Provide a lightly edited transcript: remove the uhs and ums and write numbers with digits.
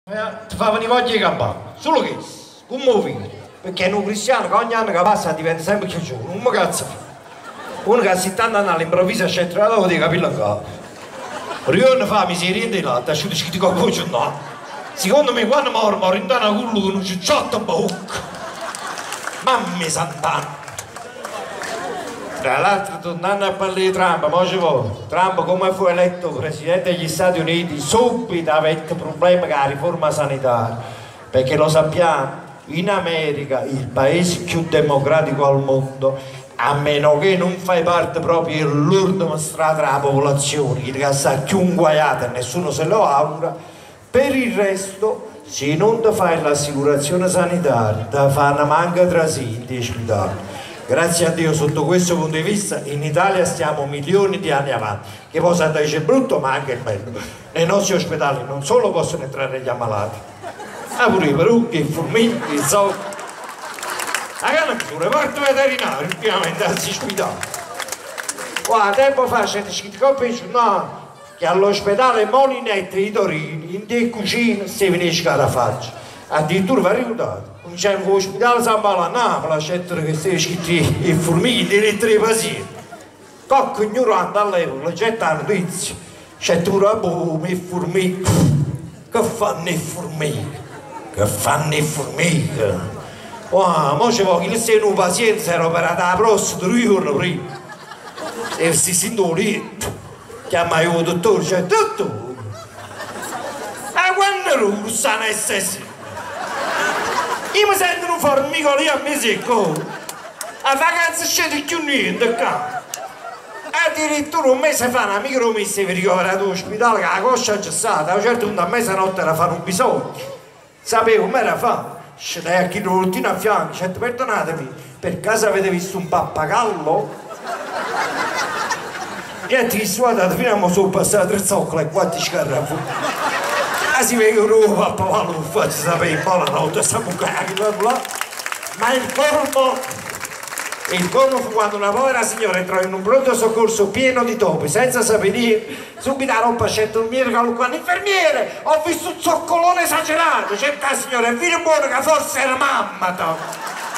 Ti fa venire voglia di campare, solo che, come lo fai? Perché è un cristiano che ogni anno che passa diventa sempre più giovane, non mi cazzo fa. Uno che a 70 anni all'improvviso accetta la di capello in capo. Ritorno fa miseria di latte, asciutto scritto con voce no. Secondo me quando moro in tana cullo con un cicciotto a bocca. Mamma sant'anna. Tra l'altro tornando a parlare di Trump, mo ci vuole. Trump come fu eletto presidente degli Stati Uniti subito avete problemi con la riforma sanitaria, perché lo sappiamo, in America, il paese più democratico al mondo, a meno che non fai parte proprio dell'ultima strata della popolazione, che sta più inguaiata e nessuno se lo augura, per il resto, se non ti fai l'assicurazione sanitaria, ti fanno manca trasiti in ospedale. Grazie a Dio sotto questo punto di vista in Italia stiamo milioni di anni avanti, che poi sa dice brutto ma anche il bello. Nei nostri ospedali non solo possono entrare gli ammalati, ma pure i perucchi, i formigli, i zocchi. La canna pure, porto veterinario, ultimamente anzi ospedale. Qua tempo fa c'è scritto coppia no, che all'ospedale Molinetti di Torino, in te cucine, si finisce la faccia. Addirittura va ricordato. C'è un ospedale San Paolo a Napoli, c'è che si scritti i formigli di lettere di pazienti. Cocco ignorante all'epoca, getta la notizia. C'è pure boom, i formigli. Che fanno i formigli? Che fanno i formigli? Wow, mo ci vuole che se un paziente si era operato la prostata 2 giorni prima. E si sente lì, chiama il dottore, dice, dottore, a quando russano SS? Io mi sento un formico lì a me secco. A vacanza scende più niente qua. Addirittura un mese fa una micromessa mi ricoverato all'ospedale che la coscia c'è stata. A un certo punto a mezzanotte era fare un bisogno. Sapevo come era fa. Scendai a chi l'ultimo a fianco, certo perdonatemi, per caso avete visto un pappagallo? Niente, chi suonato fino a mo' sono passato 3 zoccole e 4 scarafoni. Si vede un uomo a papà lo faccio sapere un po' la notte stiamo là. Ma il colmo fu quando una povera signora entrò in un pronto soccorso pieno di topi senza sapere subito la roba c'è un miracolo quando infermiere ho visto un zoccolone esagerato cerca signora è vero buono che forse era mamma